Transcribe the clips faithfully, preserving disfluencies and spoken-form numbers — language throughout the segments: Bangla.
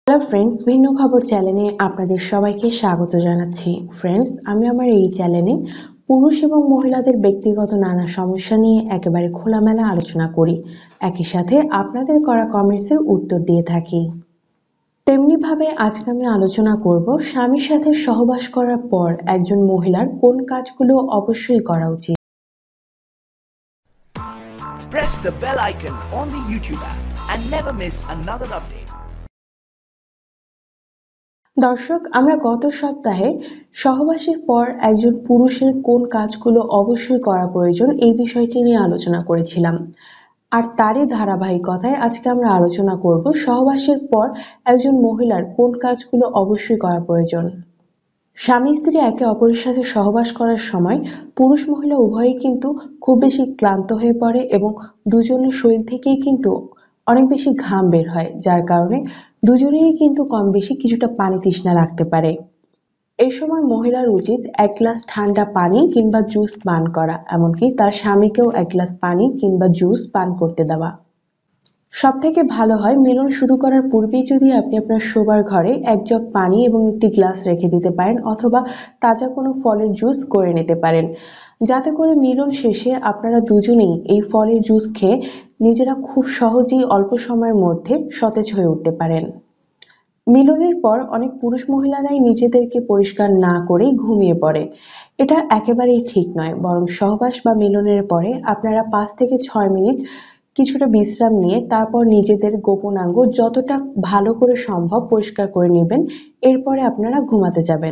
হ্যালো ফ্রেন্ডস, ভিন্ন খবর চ্যানেলে আপনাদের সবাইকে স্বাগত জানাচ্ছি। ফ্রেন্ডস, আমি আমার এই চ্যানেলে পুরুষ এবং মহিলাদের ব্যক্তিগত নানা সমস্যা নিয়ে একেবারে খোলামেলা আলোচনা করি। একই সাথে আপনাদের করা কমেন্টসের উত্তর দিয়ে থাকি। তেমনিভাবে আজকে আমি আলোচনা করব স্বামীর সাথে সহবাস করার পর একজন মহিলার কোন কাজগুলো অবশ্যই করা উচিত। Press the bell icon on the YouTube app and never miss another update. দর্শক, আমরা গত সপ্তাহে সহবাসের পর একজন পুরুষের কোন কাজগুলো অবশ্যই করা প্রয়োজন এই বিষয়টি নিয়ে আলোচনা করেছিলাম। আর তারই ধারাবাহিকতায় আজকে আমরা আলোচনা করব সহবাসের পর একজন মহিলার কোন কাজগুলো অবশ্যই করা প্রয়োজন। স্বামী স্ত্রী একে অপরের সাথে সহবাস করার সময় পুরুষ মহিলা উভয়ই কিন্তু খুব বেশি ক্লান্ত হয়ে পড়ে এবং দুজনের শরীর থেকেই কিন্তু অনেক বেশি ঘাম বের হয়, যার কারণে দুজনেরই কিন্তু কম বেশি কিছুটা পানি তৃষ্ণা লাগতে পারে। এই সময় মহিলার উচিত এক গ্লাস ঠান্ডা পানি কিংবা জুস পান করা, এমনকি তার স্বামীকেও এক গ্লাস পানি কিংবা জুস পান করতে দেওয়া। সব থেকে ভালো হয় মিলন শুরু করার পূর্বেই যদি আপনি আপনার শোবার ঘরে এক জগ পানি এবং একটি গ্লাস রেখে দিতে পারেন, অথবা তাজা কোনো ফলের জুস করে নিতে পারেন, যাতে করে মিলন শেষে আপনারা দুজনেই এই ফলের জুস খেয়ে নিজেরা খুব সহজেই অল্প সময়ের মধ্যে সতেজ হয়ে উঠতে পারেন। মিলনের পর অনেক পুরুষ মহিলারাই নিজেদেরকে পরিষ্কার না করেই ঘুমিয়ে পড়ে। এটা একেবারেই ঠিক নয়, বরং সহবাস বা মিলনের পরে আপনারা পাঁচ থেকে ছয় মিনিট কিছুটা বিশ্রাম নিয়ে তারপর নিজেদের গোপনাঙ্গ যতটা ভালো করে সম্ভব পরিষ্কার করে নেবেন, এরপরে আপনারা ঘুমাতে যাবেন।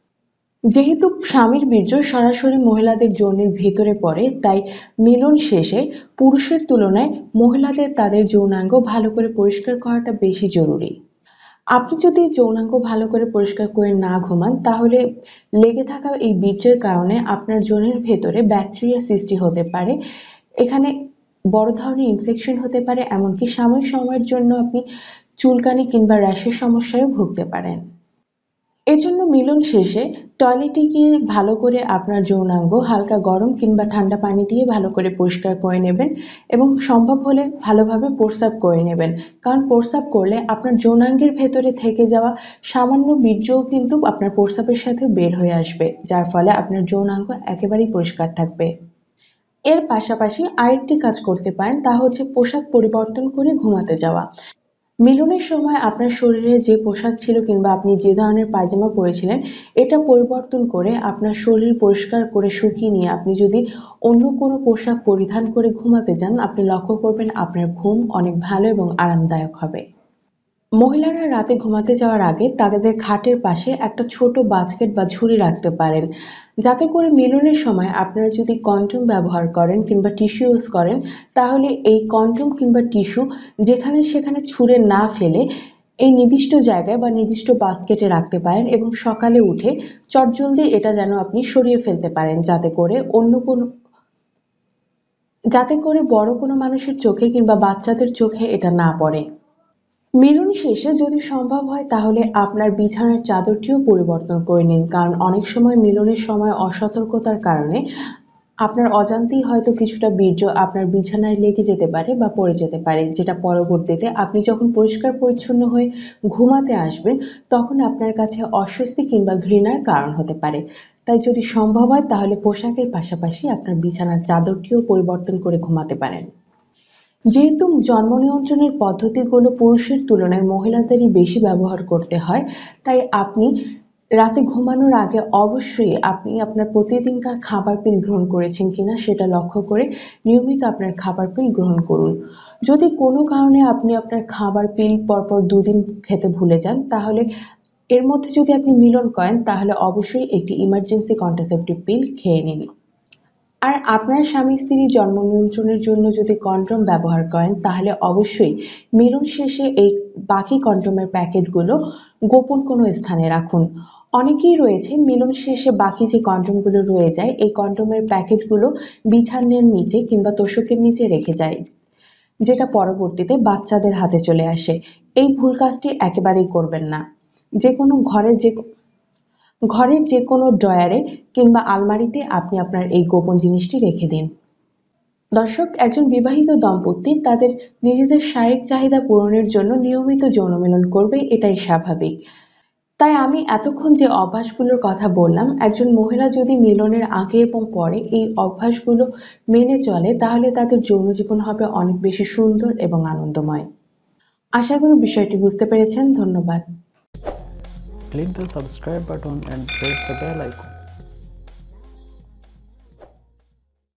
যেহেতু স্বামীর বীর্য সরাসরি মহিলাদের যৌনের ভেতরে পড়ে, তাই মিলন শেষে পুরুষের তুলনায় মহিলাদের তাদের যৌনাঙ্গ ভালো করে পরিষ্কার করাটা বেশি জরুরি। আপনি যদি যৌনাঙ্গ ভালো করে পরিষ্কার করে না ঘুমান, তাহলে লেগে থাকা এই বীর্যের কারণে আপনার যৌনের ভেতরে ব্যাকটেরিয়া সৃষ্টি হতে পারে। এখানে বড় ধরনের ইনফেকশন হতে পারে, এমনকি সাময়িক সময়ের জন্য আপনি চুলকানি কিংবা র্যাশের সমস্যায় ভুগতে পারেন। এজন্য মিলন শেষে টয়লেটে গিয়ে ভালো করে আপনার যৌনাঙ্গ হালকা গরম কিংবা ঠান্ডা পানি দিয়ে ভালো করে পরিষ্কার করে নেবেন এবং সম্ভব হলে ভালোভাবে প্রস্রাব করে নেবেন, কারণ প্রস্রাব করলে আপনার যৌনাঙ্গের ভেতরে থেকে যাওয়া সামান্য বীর্যও কিন্তু আপনার প্রস্রাবের সাথে বের হয়ে আসবে, যার ফলে আপনার যৌনাঙ্গ একেবারেই পরিষ্কার থাকবে। এর পাশাপাশি আরেকটি কাজ করতে পারেন, তা হচ্ছে পোশাক পরিবর্তন করে ঘুমাতে যাওয়া। মিলনের সময় আপনার শরীরে যে পোশাক ছিল কিংবা আপনি যে ধরনের পায়জামা পরেছিলেন, এটা পরিবর্তন করে আপনার শরীর পরিষ্কার করে শুকিয়ে নিয়ে আপনি যদি অন্য কোনো পোশাক পরিধান করে ঘুমাতে যান, আপনি লক্ষ্য করবেন আপনার ঘুম অনেক ভালো এবং আরামদায়ক হবে। মহিলারা রাতে ঘুমাতে যাওয়ার আগে তাদের খাটের পাশে একটা ছোট বাস্কেট বা ঝুড়ি রাখতে পারেন, যাতে করে মিলনের সময় আপনারা যদি কন্ডোম ব্যবহার করেন কিংবা টিস্যু ইউজ করেন, তাহলে এই কন্ডোম কিংবা টিস্যু যেখানে সেখানে ছুঁড়ে না ফেলে এই নির্দিষ্ট জায়গায় বা নির্দিষ্ট বাস্কেটে রাখতে পারেন এবং সকালে উঠে চটজলদি এটা যেন আপনি সরিয়ে ফেলতে পারেন, যাতে করে অন্য কোনো যাতে করে বড় কোনো মানুষের চোখে কিংবা বাচ্চাদের চোখে এটা না পড়ে। মিলন শেষে যদি সম্ভব হয় তাহলে আপনার বিছানার চাদরটিও পরিবর্তন করে নিন, কারণ অনেক সময় মিলনের সময় অসতর্কতার কারণে আপনার অজান্তেই হয়তো কিছুটা বীর্য আপনার বিছানায় লেগে যেতে পারে বা পড়ে যেতে পারে, যেটা পরবর্তীতে আপনি যখন পরিষ্কার পরিচ্ছন্ন হয়ে ঘুমাতে আসবেন তখন আপনার কাছে অস্বস্তি কিংবা ঘৃণার কারণ হতে পারে। তাই যদি সম্ভব হয় তাহলে পোশাকের পাশাপাশি আপনার বিছানার চাদরটিও পরিবর্তন করে ঘুমাতে পারেন। যেহেতু জন্ম নিয়ন্ত্রণের পদ্ধতিগুলো পুরুষের তুলনায় মহিলাদেরই বেশি ব্যবহার করতে হয়, তাই আপনি রাতে ঘুমানোর আগে অবশ্যই আপনি আপনার প্রতিদিনকার খাবার পিল গ্রহণ করেছেন কিনা সেটা লক্ষ্য করে নিয়মিত আপনার খাবার পিল গ্রহণ করুন। যদি কোনো কারণে আপনি আপনার খাবার পিল পরপর দুদিন খেতে ভুলে যান, তাহলে এর মধ্যে যদি আপনি মিলন করেন তাহলে অবশ্যই একটি ইমার্জেন্সি কন্ট্রাসেপটিভ পিল খেয়ে নিন। আর আপনার স্বামী স্ত্রীর জন্ম নিয়ন্ত্রণের জন্য যদি কন্ডোম ব্যবহার করেন, তাহলে অবশ্যই মিলন শেষে এই বাকি কন্ডোমের প্যাকেটগুলো গোপন কোনো স্থানে রাখুন। অনেকেই রয়েছে মিলন শেষে বাকি যে কন্ডোমগুলো রয়ে যায় এই কন্ডোমের প্যাকেটগুলো বিছানার নিচে কিংবা তোশকের নিচে রেখে যায়, যেটা পরবর্তীতে বাচ্চাদের হাতে চলে আসে। এই ভুল কাজটি একেবারেই করবেন না। যে কোনো ঘরের যে ঘরের যে কোনো ড্রয়ারে কিংবা আলমারিতে আপনি আপনার এই গোপন জিনিসটি রেখে দিন। দর্শক, একজন বিবাহিত দম্পতি তাদের নিজেদের শারীরিক চাহিদা পূরণের জন্য নিয়মিত যৌনমিলন করবে, এটাই স্বাভাবিক। তাই আমি এতক্ষণ যে অভ্যাসগুলোর কথা বললাম, একজন মহিলা যদি মিলনের আগে এবং পরে এই অভ্যাসগুলো মেনে চলে তাহলে তাদের যৌন জীবন হবে অনেক বেশি সুন্দর এবং আনন্দময়। আশা করি বিষয়টি বুঝতে পেরেছেন। ধন্যবাদ। Click the subscribe button and press the bell icon.